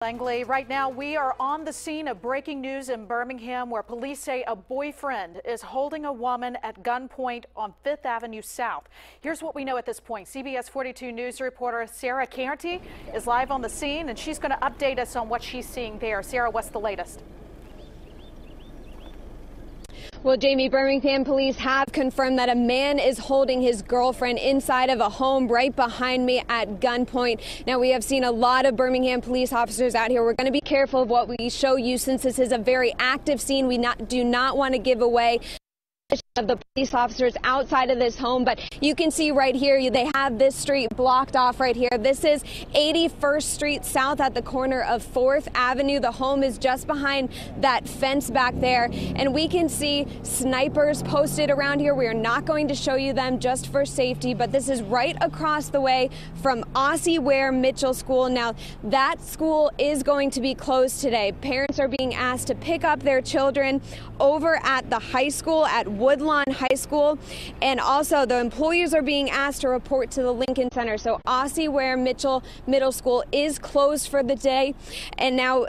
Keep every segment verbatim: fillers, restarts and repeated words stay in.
Langley, right now we are on the scene of breaking news in Birmingham where police say a boyfriend is holding a woman at gunpoint on Fifth Avenue South. Here's what we know at this point. C B S forty-two News reporter Sarah Carty is live on the scene and she's going to update us on what she's seeing there. Sarah, what's the latest? Well, Jamie, Birmingham police have confirmed that a man is holding his girlfriend inside of a home right behind me at gunpoint. Now, we have seen a lot of Birmingham police officers out here. We're going to be careful of what we show you since this is a very active scene. We not, do not want to give away of the police officers outside of this home, but you can see right here they have this street blocked off right here. This is eighty-first Street South at the corner of fourth Avenue. The home is just behind that fence back there, and we can see snipers posted around here. We are not going to show you them just for safety, but this is right across the way from Aussie Ware Mitchell School. Now, that school is going to be closed today. Parents are being asked to pick up their children over at the high school at Woodlawn High School, and also the employees are being asked to report to the Lincoln Center. So Aussie Ware Mitchell Middle School is closed for the day. And now,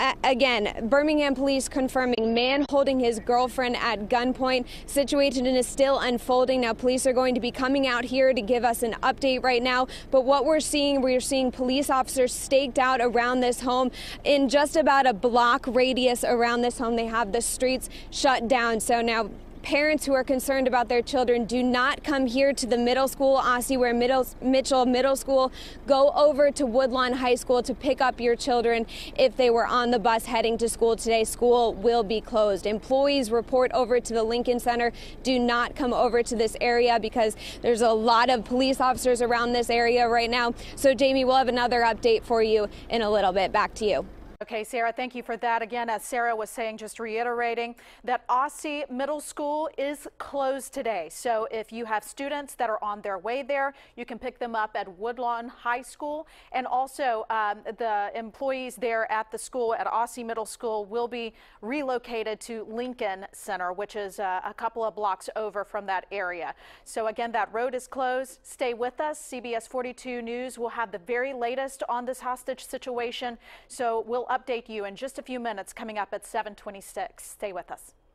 again, Birmingham police confirming man holding his girlfriend at gunpoint. Situation is still unfolding. Now, police are going to be coming out here to give us an update right now. But what we're seeing, we're seeing police officers staked out around this home in just about a block radius around this home. They have the streets shut down. So now, parents who are concerned about their children, do not come here to the middle school, Aussie Ware Middle, Mitchell Middle School. Go over to Woodlawn High School to pick up your children if they were on the bus heading to school today. School will be closed. Employees report over to the Lincoln Center. Do not come over to this area because there's a lot of police officers around this area right now. So, Jamie, we'll have another update for you in a little bit. Back to you. Okay, Sarah, thank you for that. Again, as Sarah was saying, just reiterating that Aussie Middle School is closed today. So if you have students that are on their way there, you can pick them up at Woodlawn High School. And also um, the employees there at the school at Aussie Middle School will be relocated to Lincoln Center, which is uh, a couple of blocks over from that area. So again, that road is closed. Stay with us. C B S forty-two News will have the very latest on this hostage situation. So we'll update you in just a few minutes coming up at seven twenty-six. Stay with us.